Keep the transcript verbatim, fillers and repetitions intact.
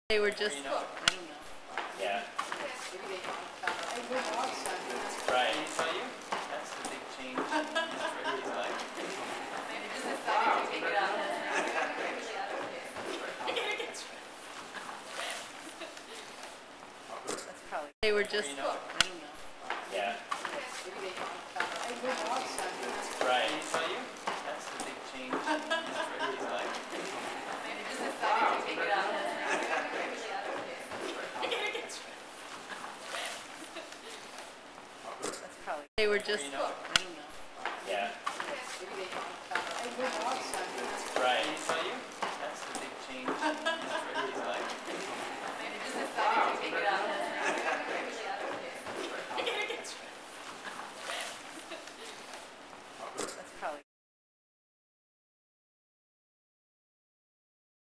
They were just. Yeah. Right. So you? That's the big change. That's probably. They were just. Yeah. Right. So you? That's the big change. They were just.